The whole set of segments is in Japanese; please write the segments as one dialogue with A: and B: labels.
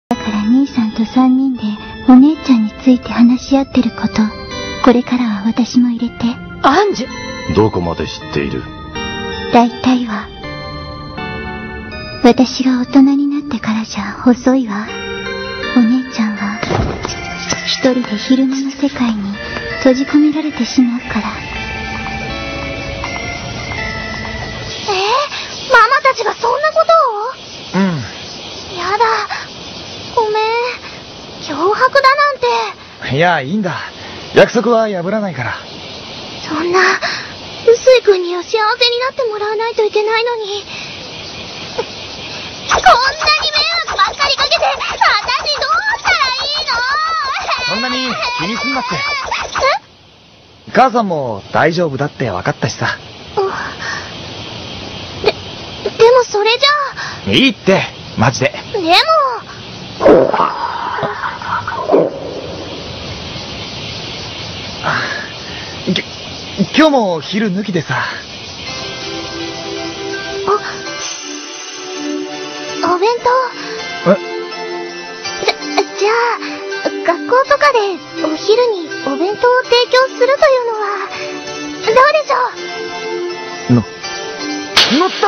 A: だから兄さんと3人でお姉ちゃんについて話し合ってること、これからは私も入れて。
B: アンジュ、
C: どこまで知っている？
A: 大体は。私が大人になってからじゃ遅いわ。お姉ちゃんは一人で昼間の世界に閉じ込められてしまうから。
D: ママたちがそんなことを？やだ、ごめん、脅迫だなんて。
E: いや、いいんだ。約束は破らないから。
D: そんな、臼井君には幸せになってもらわないといけないのに。こんなに迷惑ばっかりかけて、私どうしたらいいの？
E: そんなに気にすんなって。母さんも大丈夫だって分かったしさ。
D: でもそれじゃあ。
E: いいって、マジで。
D: でも。
E: 今日も昼抜きでさ。
D: お弁当。じゃあ、学校とかでお昼にお弁当を提供するというのは、どうでしょう？
E: 乗った！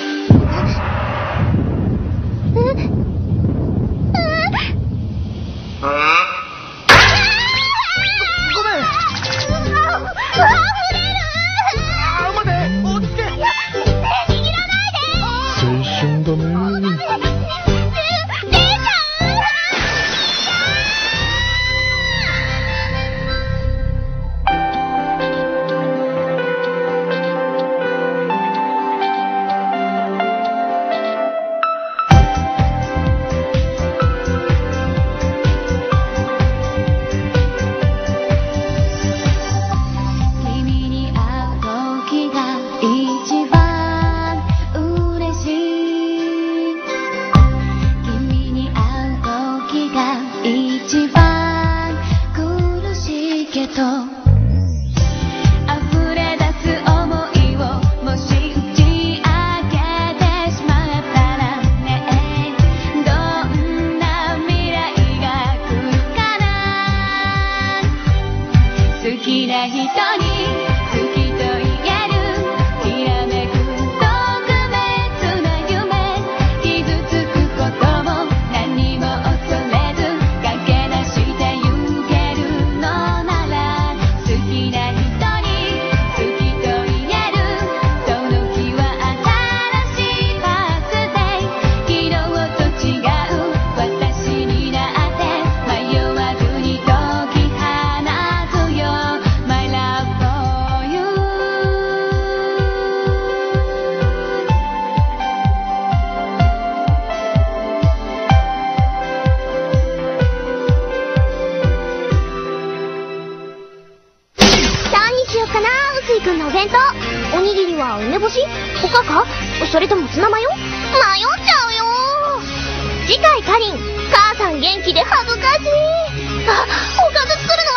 D: それともツナマヨ？迷っちゃうよ。次回カリン、母さん元気で恥ずかしい。おかず作る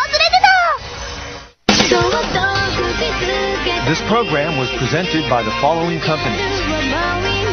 D: の忘れてた。
C: This program was presented by the following companies.